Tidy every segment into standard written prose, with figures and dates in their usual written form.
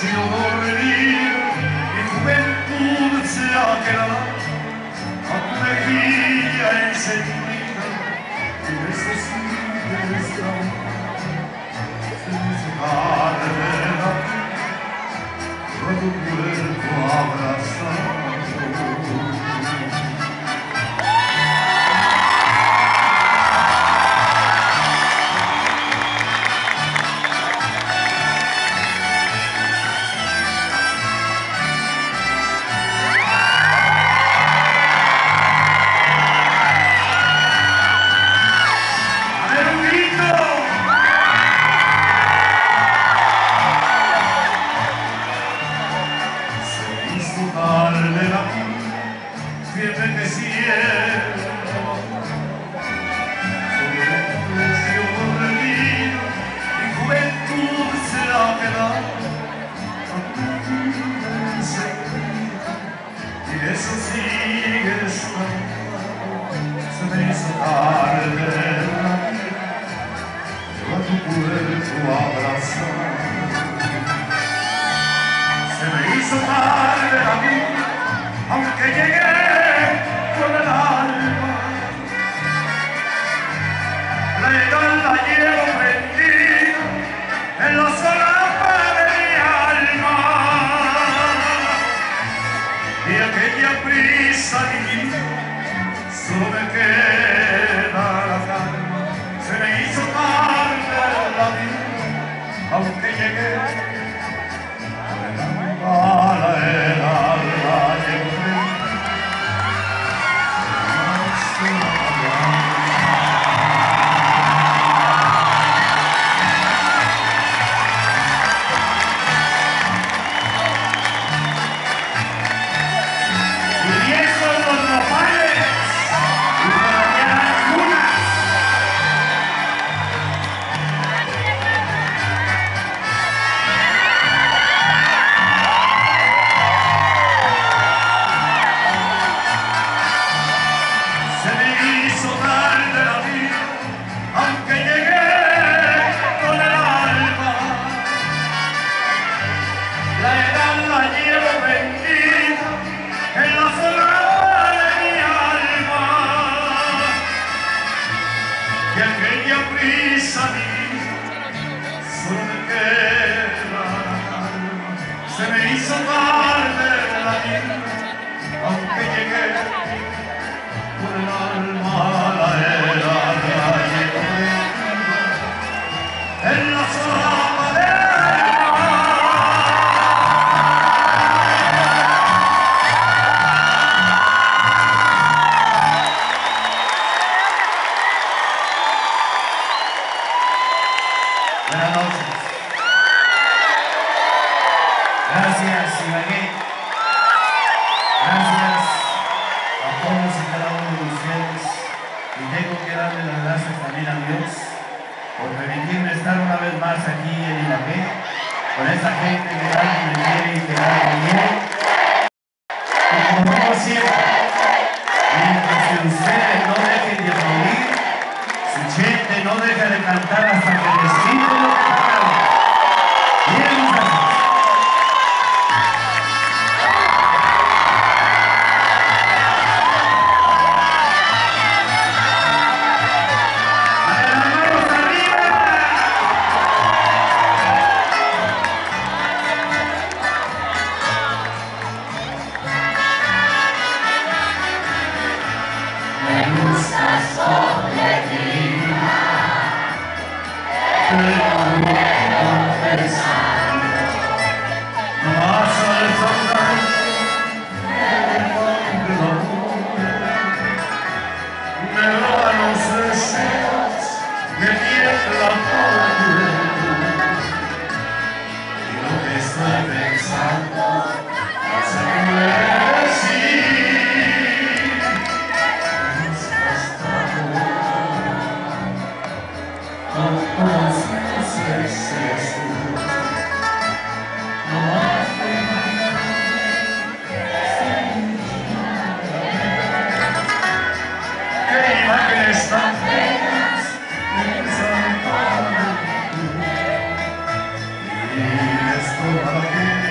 sido dormir, mi juventud se ha quedado a tu mejilla encendida y necesito estar sin carrera a tu cuerpo abrazado. Siempre que siento sobre un precio dormido, mi juventud se ha quedado a tu vida encendida y eso sigue estando. Se me hizo tarde la vida, yo a tu cuerpo abrazado. Se me hizo tarde la vida, aunque llegué con el alma, la edad la llevo prendida en la solapa de mi alma, y aquella prisa divina solo me queda la calma. Se me hizo tarde la vida, aunque llegué con el alma, la edad la llevo prendida. Y aquella prisa mía solo me queda la calma. Se me hizo tarde la vida, aunque llegué con el alma, la era la llevo en la solapa del Buenas noches. Gracias, Ibagué. Gracias a todos y cada uno de ustedes. Y tengo que darle las gracias también a Dios por permitirme estar una vez más aquí en Ibagué, con esa gente que tanto me quiere y que tanto me quiere. Y como digo siempre, mientras que ustedes no dejen de aplaudir, su gente no deja de cantar hasta que les quiten lo que pagaron. Bien, muchachos. y esto para ti.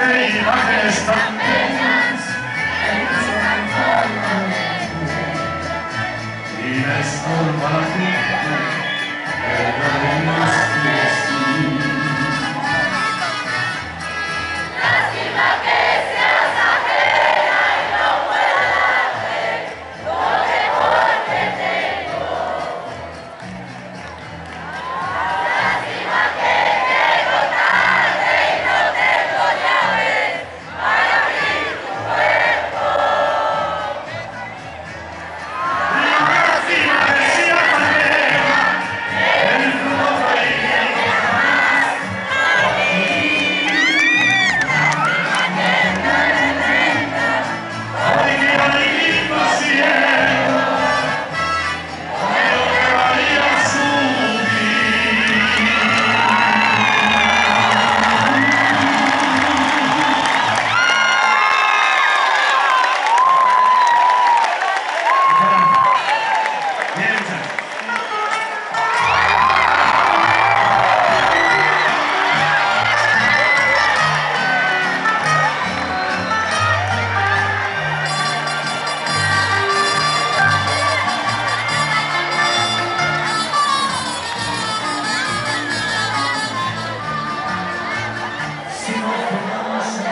qué imágenes tan bellas, y me estorba la gente, perdónenos que sí. Lástima que seas ajena y no pueda darte lo mejor que tengo. Lástima que llego tarde y no tengo llaves para abrir tu cuerpo. Lástima que seas ajena, el fruto feliz. Ay, qué lindo cielo, lo que valía su vida. Bien, muchachos. Si no conoces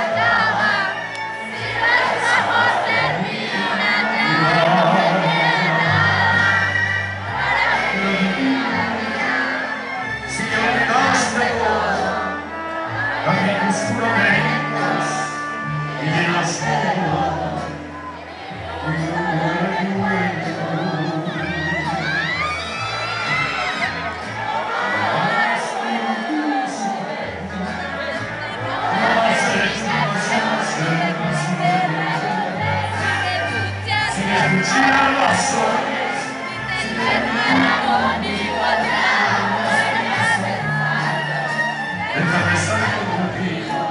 si olvidaste todo, también tus juramentos y llenas todo, y no recuerdo. No has hecho cosas sin escuchar razones, déjame estar contigo.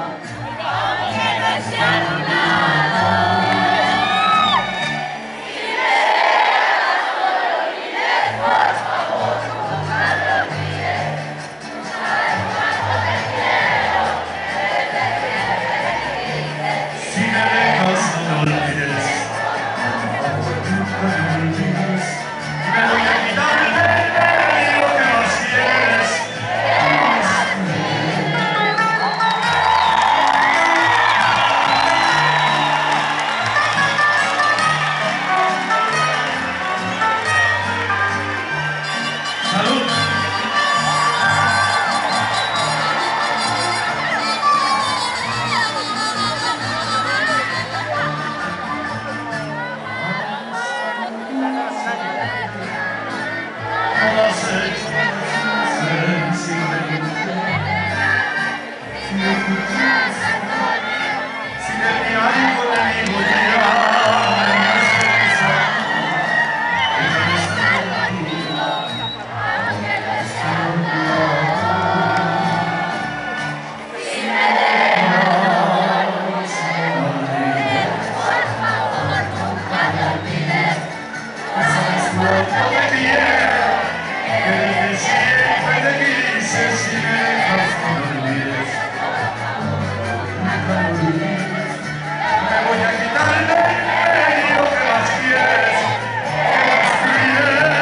Si me dejas, no me olvides. Nunca me olvides. Me voy a quitar de lo que más quieres. Salud. No has hecho sensiblemente. Si me escuchas, si de mi algo enemigo llega a mi esperanza, déjame estar contigo. No te quiero, que desde siempre te quise, si me dejas no me olvides. Nunca me olvides. Me voy a quitar de medio que más quieres, que más quieres.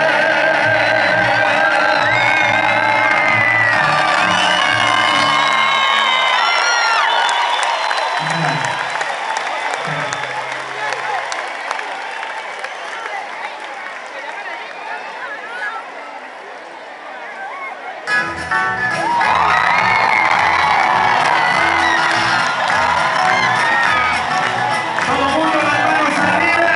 Todo el mundo las manos arriba.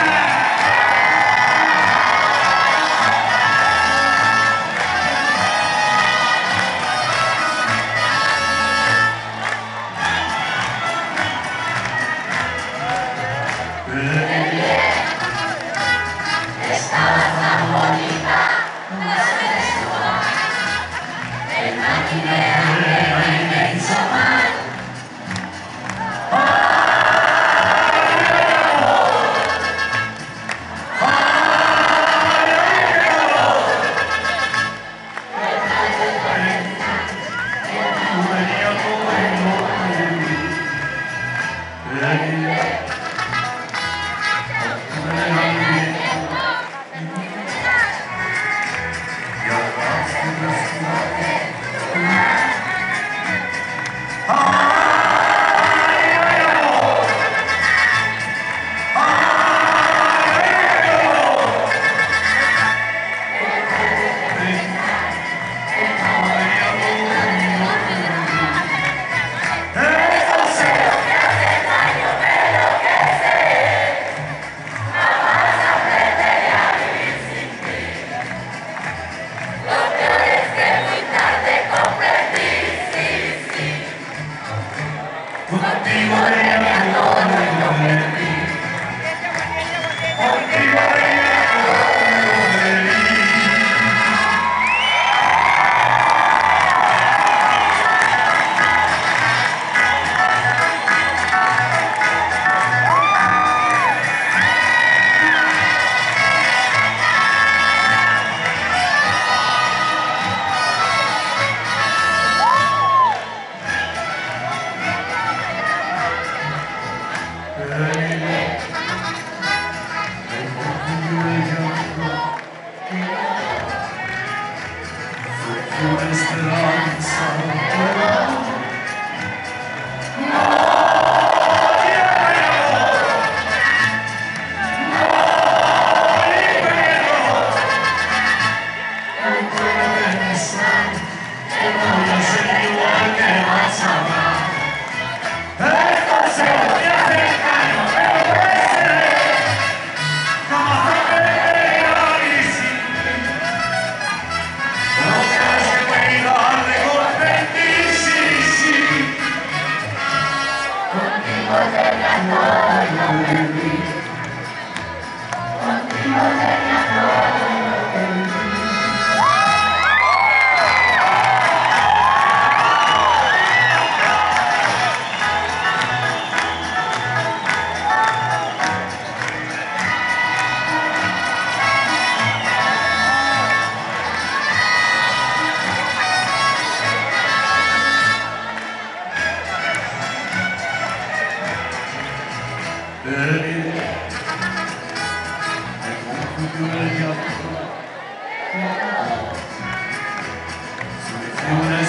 Una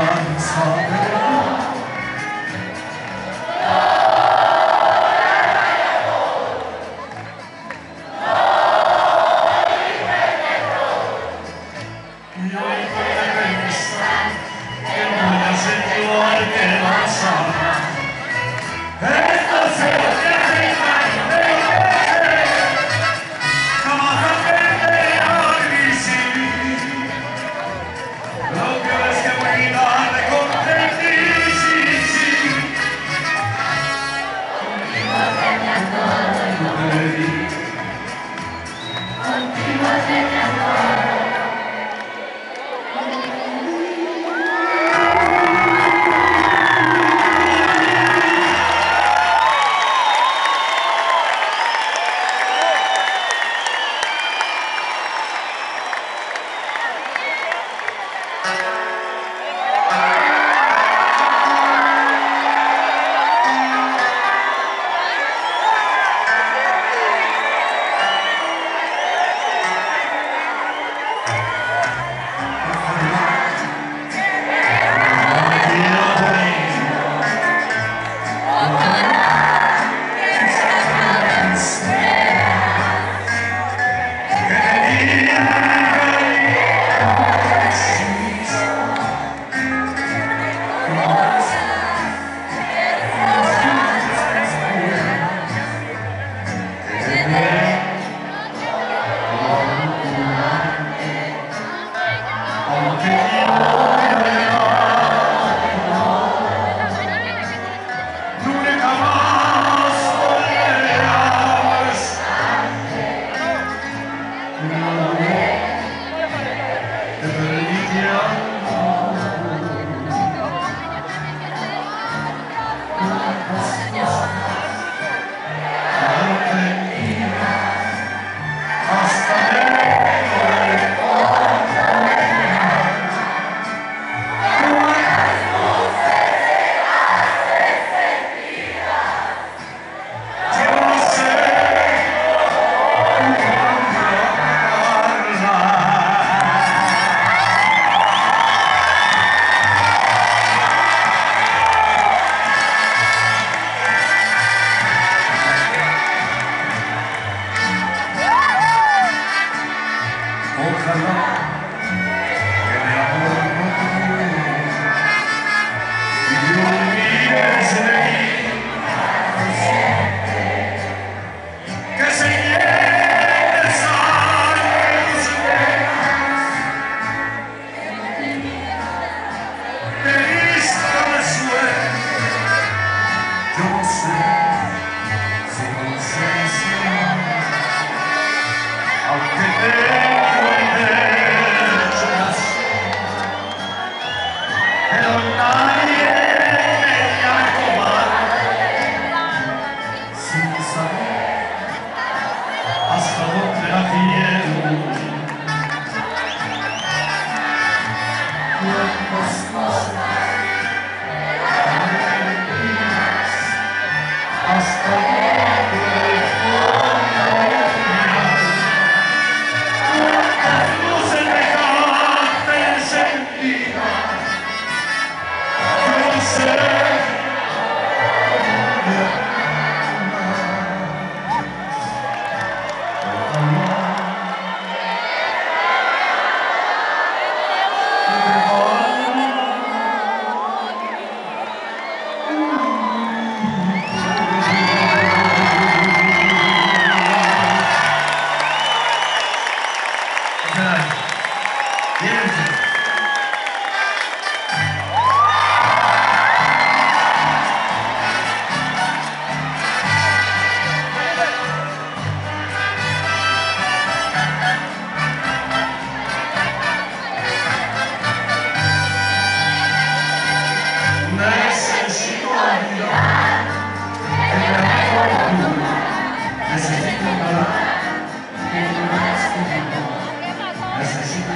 esperanza. Lo que ves que voy a darle contenti Pero nadie quería tomar sin saber hasta dónde la quiero. Cuántas cosas hasta dónde cuántas luces dejaste encendidas. No sé. Necesito ayudar, necesito ayudar, necesito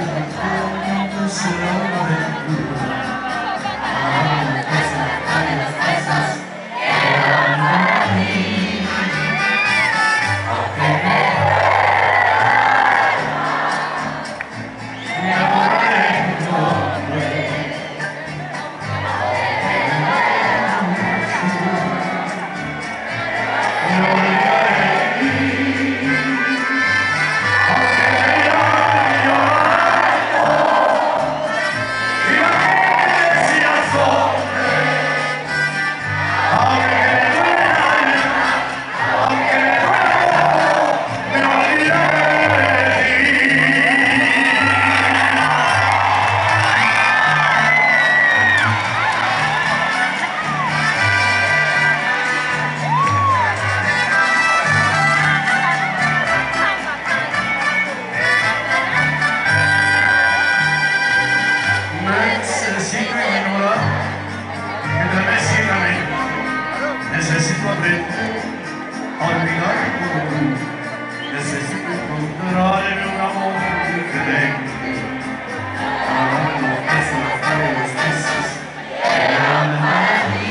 necesito aprender a olvidar todo. Necesito encontrarme un amor diferente. Para dar los besos de los besos que me dan a mí.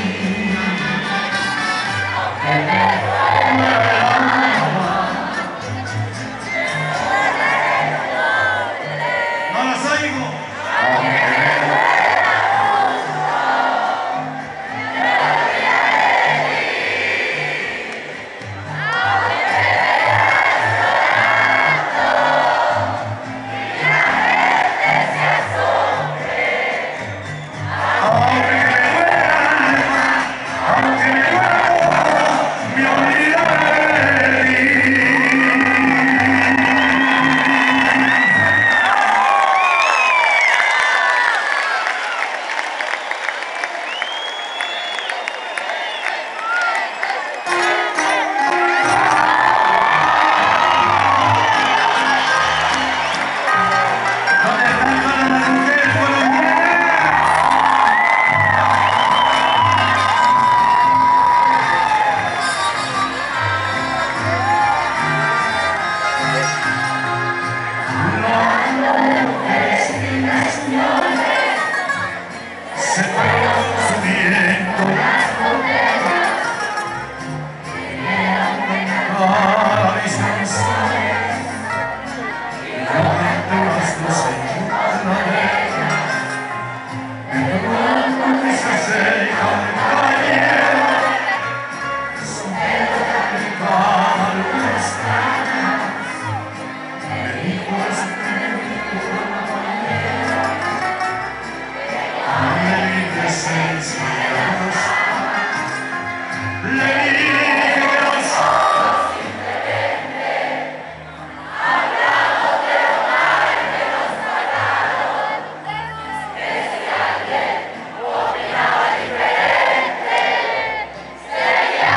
No las oigo.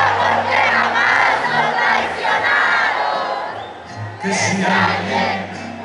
Que si alguien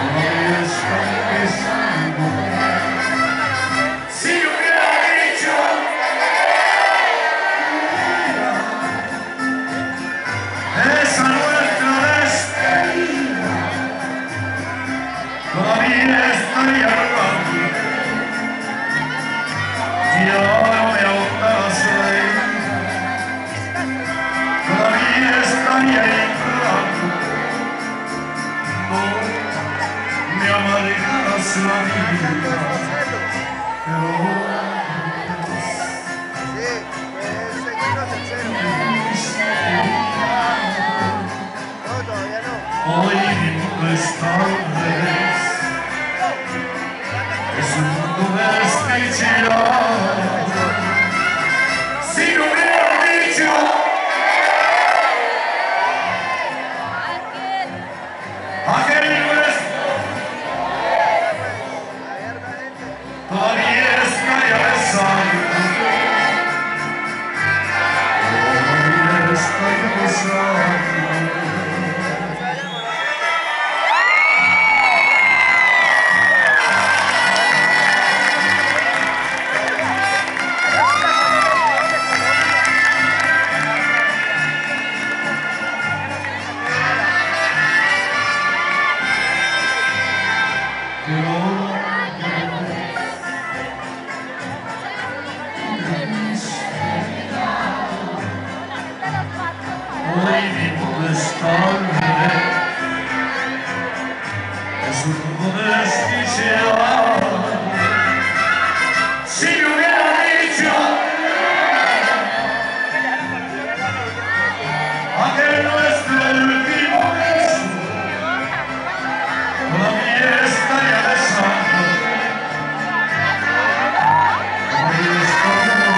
todavía estoy pensando. Si yo hubiera dicho esa nuestra despedida, todavía estaría hablando. Si ahora me ahogas la herida, todavía estaría llorando. No me amargas la vida, pero hoy mi mundo está al revés. Es un mundo desdichado. Si no hubiera dicho aquel nuestro, todavía estaría besando. Todavía estaría besando. Hoy mi mundo está al revés. Es un mundo desquiciado. Si me hubiera dicho aquel nuestro último beso, todavía estaría besando. Todavía estaría besando.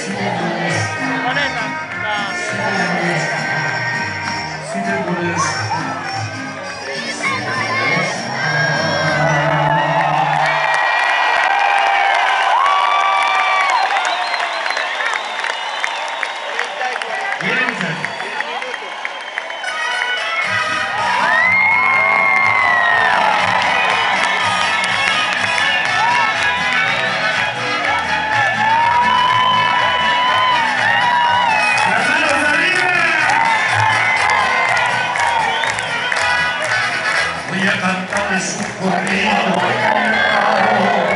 Si te pones y a cantarle su corrido cantado.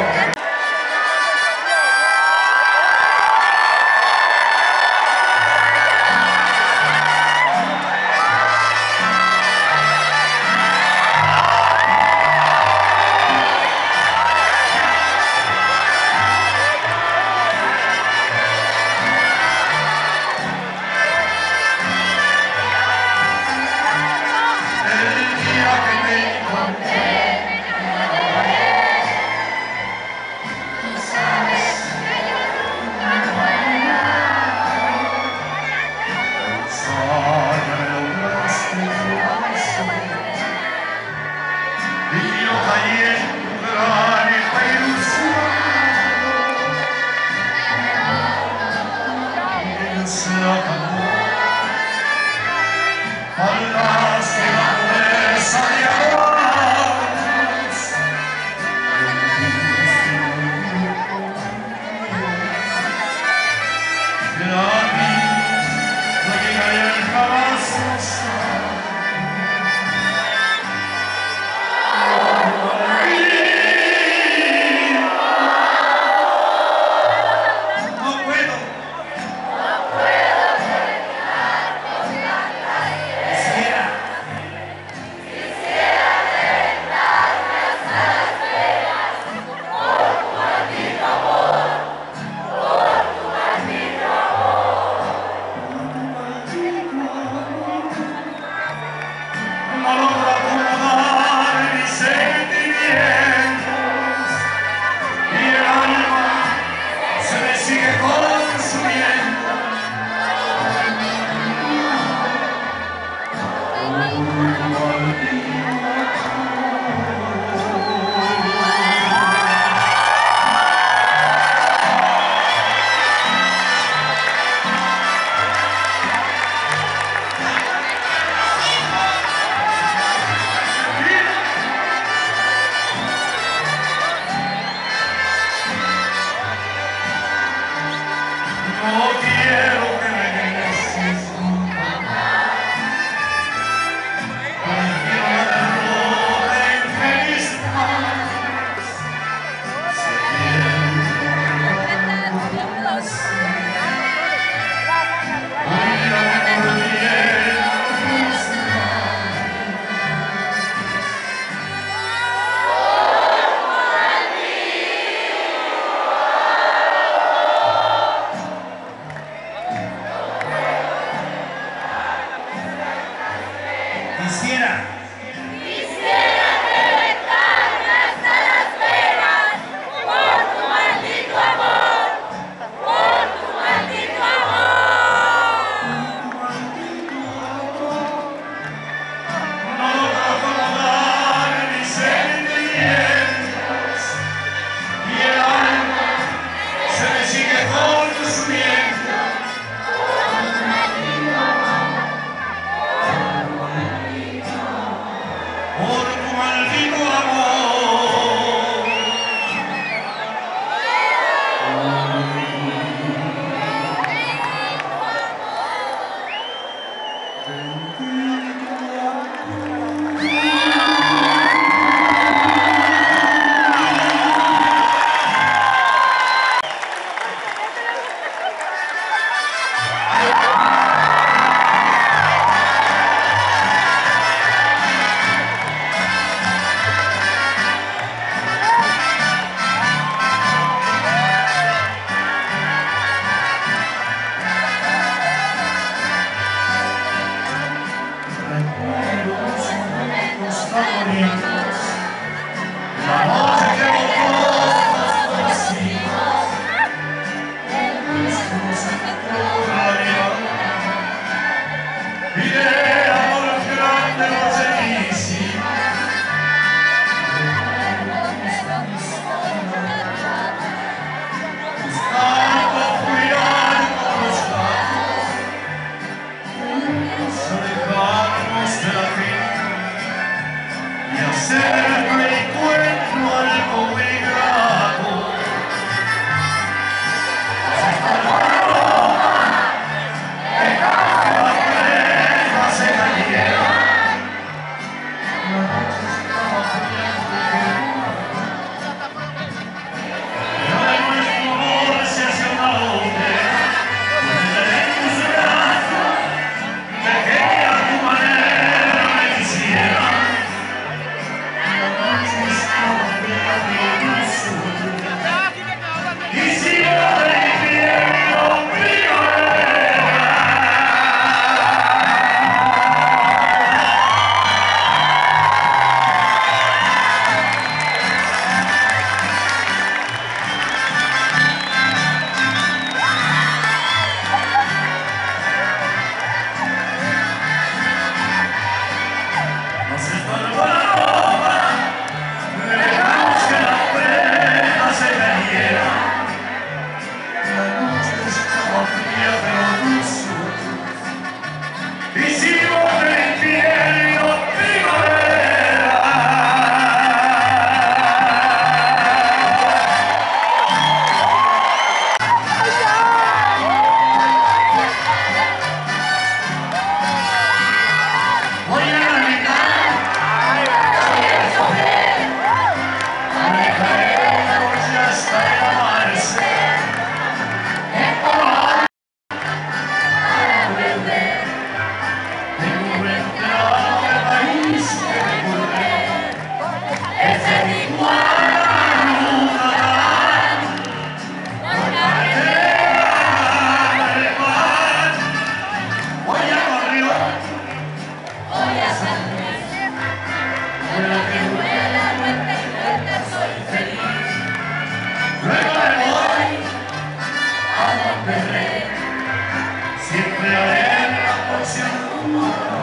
vuela, vuelta y vuelta, soy feliz. Luego me voy a Monterrey, siempre haré la porción como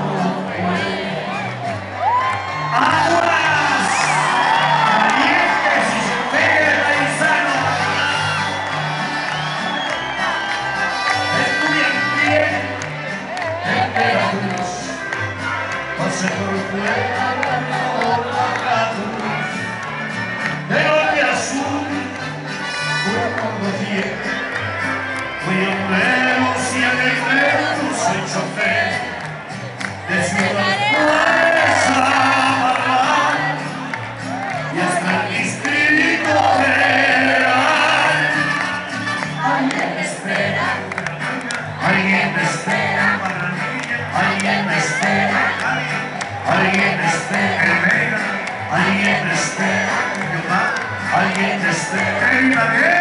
aguas calientes y se pegue el paisano. Estudia en pie, temperaturas, pase por fuera por la cruz, de norte a sur, cuando quiera. Fui hombrero, si en el metro soy chofer, de Ciudad Juárez a Barral, y hasta el distrito federal. Alguien me espera, alguien me espera, alguien me espera, alguien me espera, alguien me espera, alguien me espera.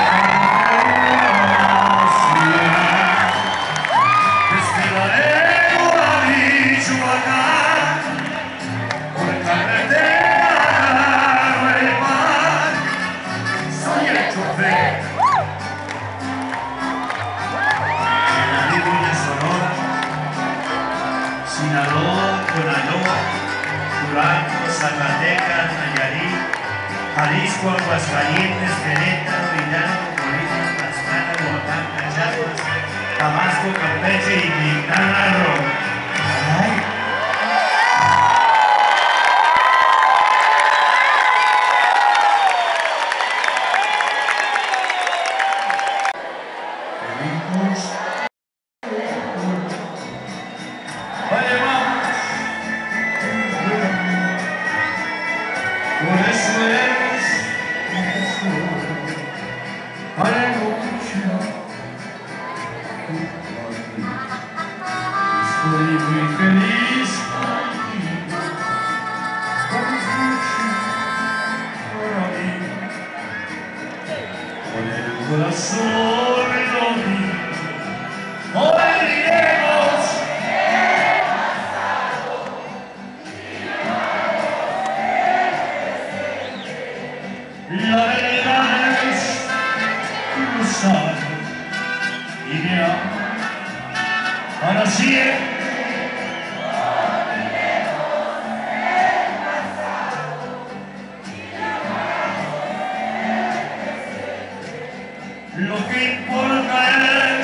Sinaloa, Conaloa, Durango, Zacatecas, Nayarit, Jalisco, Aguascalientes, Querétaro, Hidalgo, Colima, Tlaxcala, Oaxaca, Chiapas, Tabasco, Campeche y Quintana Roo. Ay. Vale, vamos. Por eso eres aleluya. Estoy muy feliz contigo. Para mí, con el corazón lo digo. Hoy diremos la verdad es cruzar y ya para siempre. Lo que importa es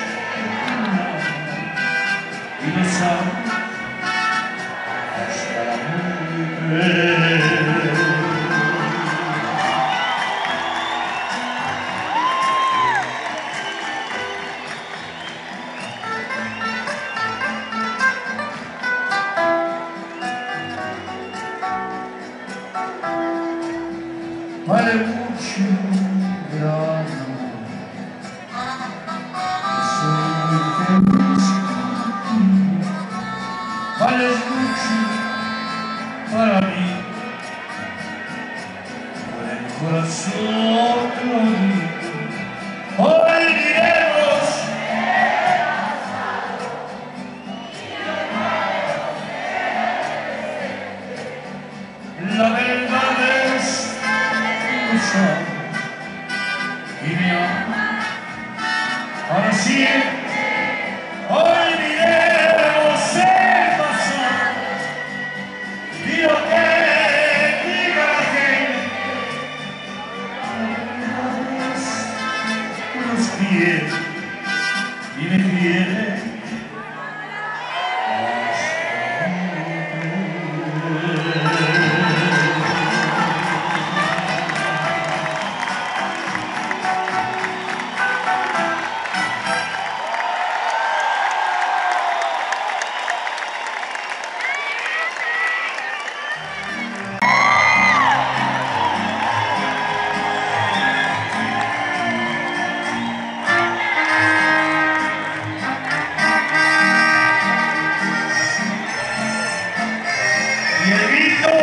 y lo sabes hasta la muerte. Vale mucho, gran amor. Soy muy feliz contigo. Vales mucho para mí. Por el corazón lo digo. Hoy diremos la verdad es y mi alma para siempre. Hoy diremos el pasado y lo que diga la gente. Nos quiere y me quiere. Y el grito